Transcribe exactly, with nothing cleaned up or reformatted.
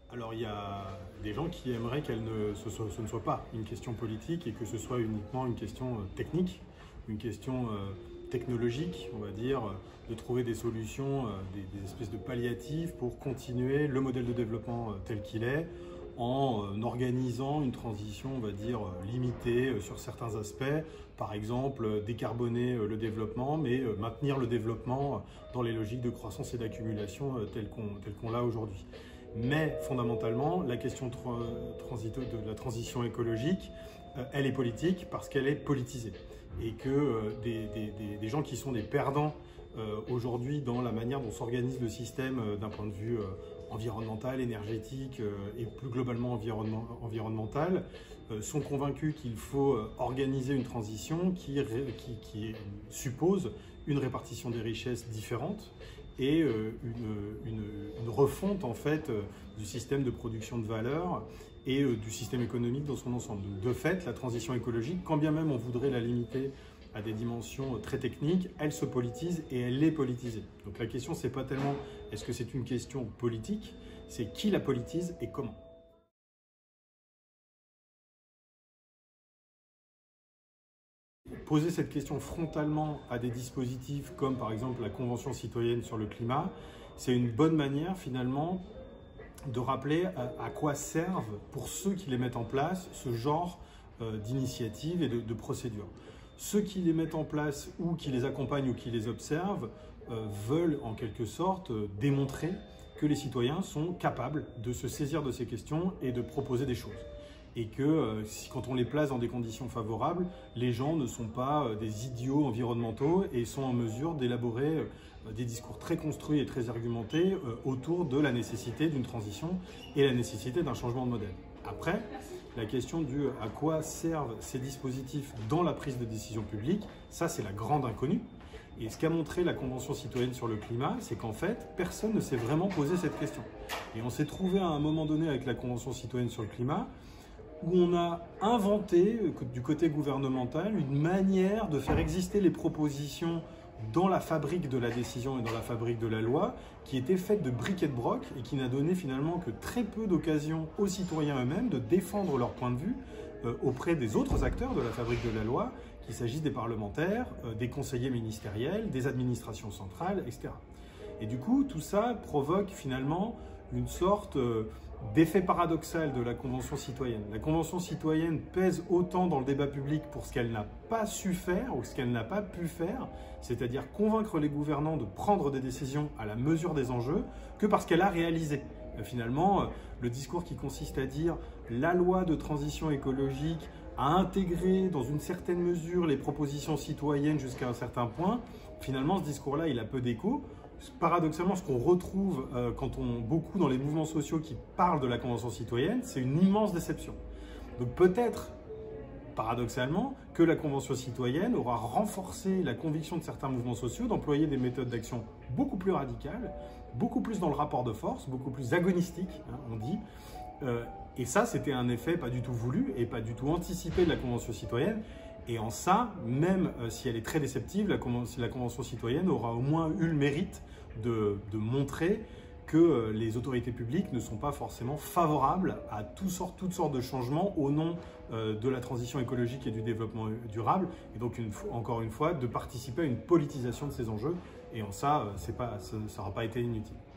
Alors il y a des gens qui aimeraient qu'elle ne, ce, soit, ce ne soit pas une question politique et que ce soit uniquement une question technique, une question euh, technologique, on va dire, de trouver des solutions, euh, des, des espèces de palliatifs pour continuer le modèle de développement euh, tel qu'il est, en euh, organisant une transition, on va dire, euh, limitée euh, sur certains aspects, par exemple euh, décarboner euh, le développement, mais euh, maintenir le développement euh, dans les logiques de croissance et d'accumulation euh, telles qu'on telles qu'on l'a aujourd'hui. Mais fondamentalement, la question tra de la transition écologique, euh, elle est politique parce qu'elle est politisée. Et que euh, des, des, des gens qui sont des perdants euh, aujourd'hui dans la manière dont s'organise le système euh, d'un point de vue euh, environnemental, énergétique euh, et plus globalement environnement, environnemental, euh, sont convaincus qu'il faut euh, organiser une transition qui, qui, qui suppose une répartition des richesses différente et euh, une, une, une refonte en fait euh, du système de production de valeur et euh, du système économique dans son ensemble. Donc, de fait, la transition écologique, quand bien même on voudrait la limiter à des dimensions très techniques, elle se politise et elle est politisée. Donc la question, c'est pas tellement est-ce que c'est une question politique, c'est qui la politise et comment. Poser cette question frontalement à des dispositifs comme par exemple la Convention citoyenne sur le climat, c'est une bonne manière finalement de rappeler à quoi servent pour ceux qui les mettent en place ce genre d'initiatives et de, de procédures. Ceux qui les mettent en place ou qui les accompagnent ou qui les observent euh, veulent en quelque sorte euh, démontrer que les citoyens sont capables de se saisir de ces questions et de proposer des choses. Et que euh, si, quand on les place dans des conditions favorables, les gens ne sont pas euh, des idiots environnementaux et sont en mesure d'élaborer euh, des discours très construits et très argumentés euh, autour de la nécessité d'une transition et la nécessité d'un changement de modèle. Après, la question du à quoi servent ces dispositifs dans la prise de décision publique, ça c'est la grande inconnue. Et ce qu'a montré la Convention citoyenne sur le climat, c'est qu'en fait, personne ne s'est vraiment posé cette question. Et on s'est trouvé à un moment donné avec la Convention citoyenne sur le climat, où on a inventé, du côté gouvernemental, une manière de faire exister les propositions dans la fabrique de la décision et dans la fabrique de la loi, qui était faite de briques et de broc et qui n'a donné finalement que très peu d'occasions aux citoyens eux-mêmes de défendre leur point de vue euh, auprès des autres acteurs de la fabrique de la loi, qu'il s'agisse des parlementaires, euh, des conseillers ministériels, des administrations centrales, et cetera. Et du coup, tout ça provoque finalement une sorte euh, d'effet paradoxal de la Convention citoyenne. La Convention citoyenne pèse autant dans le débat public pour ce qu'elle n'a pas su faire ou ce qu'elle n'a pas pu faire, c'est-à-dire convaincre les gouvernants de prendre des décisions à la mesure des enjeux, que parce qu'elle a réalisé. Et finalement, le discours qui consiste à dire la loi de transition écologique a intégré dans une certaine mesure les propositions citoyennes jusqu'à un certain point, finalement ce discours-là il a peu d'écho. Paradoxalement, ce qu'on retrouve euh, quand on beaucoup dans les mouvements sociaux qui parlent de la Convention citoyenne, c'est une immense déception. Donc peut-être, paradoxalement, que la Convention citoyenne aura renforcé la conviction de certains mouvements sociaux d'employer des méthodes d'action beaucoup plus radicales, beaucoup plus dans le rapport de force, beaucoup plus agonistique, hein, on dit. Euh, et ça, c'était un effet pas du tout voulu et pas du tout anticipé de la Convention citoyenne. Et en ça, même euh, si elle est très déceptive, la, Convention, la Convention citoyenne aura au moins eu le mérite de, de montrer que euh, les autorités publiques ne sont pas forcément favorables à tout sort, toutes sortes de changements au nom euh, de la transition écologique et du développement durable. Et donc, une, encore une fois, de participer à une politisation de ces enjeux. Et en ça, euh, c'est pas, ça n'aura pas été inutile.